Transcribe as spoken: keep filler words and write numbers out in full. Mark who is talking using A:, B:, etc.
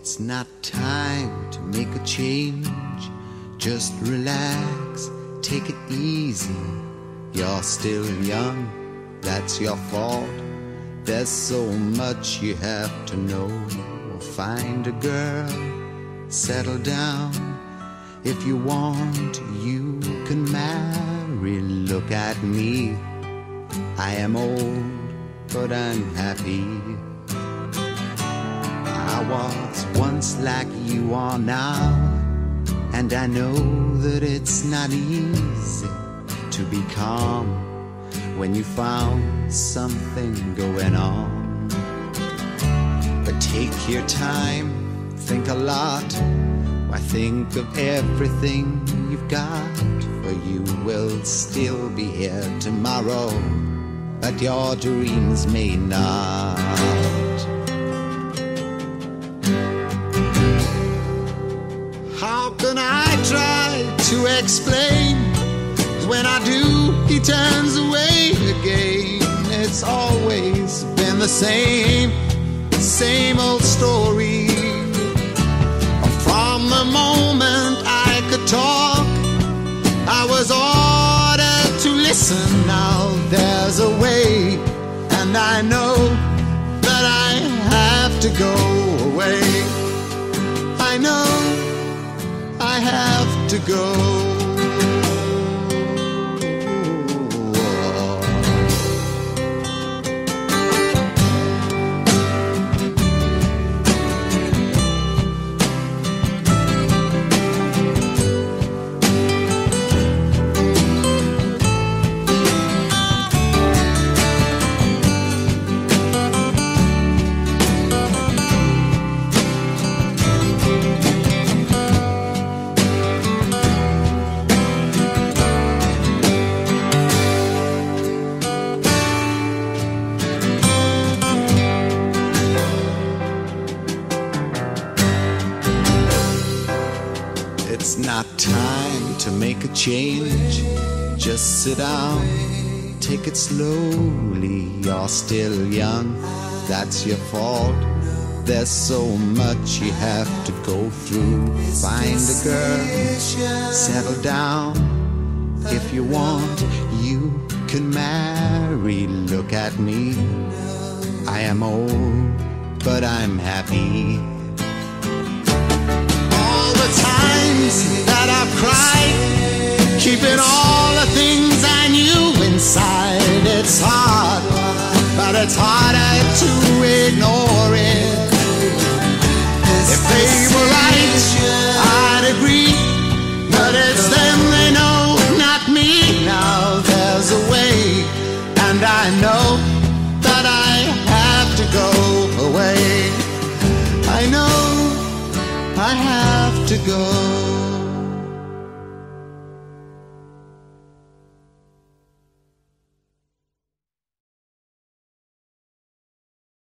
A: It's not time to make a change. Just relax, take it easy. You're still young, that's your fault. There's so much you have to know. Find a girl, settle down. If you want, you can marry. Look at me, I am old, but I'm happy. I was once like you are now, and I know that it's not easy to be calm when you found something going on. But take your time, think a lot. Why, think of everything you've got, for you will still be here tomorrow, but your dreams may not. How can I try to explain? When I do, he turns away again. It's always been the same, same old story. From the moment I could talk, I was ordered to listen. Now there's a way, and I know that I have to go away. I know I have to go. Change, just sit down, take it slowly. You're still young, that's your fault. There's so much you have to go through. Find a girl, settle down. If you want, you can marry. Look at me, I am old, but I'm happy. All the times that I've cried, keeping all the things I knew inside. It's hard, but it's harder to ignore it. If they were right, I'd agree, but it's them they know, not me. Now there's a way, and I know that I have to go away. I know I have to go.